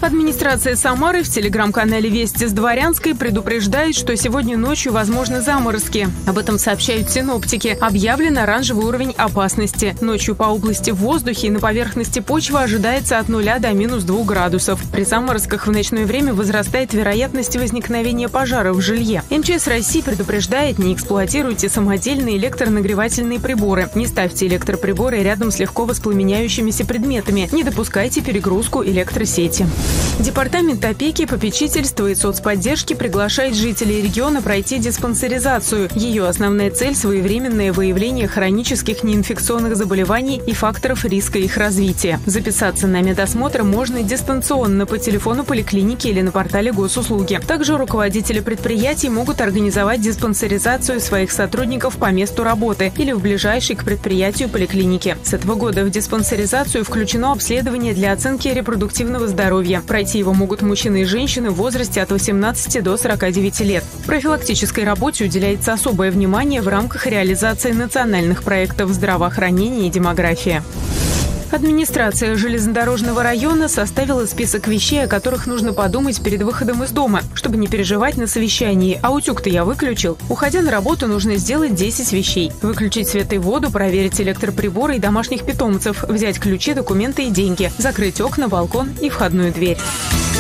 Администрация Самары в телеграм-канале «Вести с Дворянской» предупреждает, что сегодня ночью возможны заморозки. Об этом сообщают синоптики. Объявлен оранжевый уровень опасности. Ночью по области в воздухе и на поверхности почвы ожидается от 0 до -2 градусов. При заморозках в ночное время возрастает вероятность возникновения пожара в жилье. МЧС России предупреждает: не эксплуатируйте самодельные электронагревательные приборы. Не ставьте электроприборы рядом с легко воспламеняющимися предметами. Не допускайте перегрузку электросети. Департамент опеки, попечительства и соцподдержки приглашает жителей региона пройти диспансеризацию. Ее основная цель – своевременное выявление хронических неинфекционных заболеваний и факторов риска их развития. Записаться на медосмотр можно дистанционно по телефону поликлиники или на портале госуслуги. Также руководители предприятий могут организовать диспансеризацию своих сотрудников по месту работы или в ближайшей к предприятию поликлинике. С этого года в диспансеризацию включено обследование для оценки репродуктивного здоровья. Пройти его могут мужчины и женщины в возрасте от 18 до 49 лет. Профилактической работе уделяется особое внимание в рамках реализации национальных проектов здравоохранения и демография. Администрация железнодорожного района составила список вещей, о которых нужно подумать перед выходом из дома, чтобы не переживать на совещании. А утюг-то я выключил. Уходя на работу, нужно сделать 10 вещей. Выключить свет и воду, проверить электроприборы и домашних питомцев, взять ключи, документы и деньги, закрыть окна, балкон и входную дверь.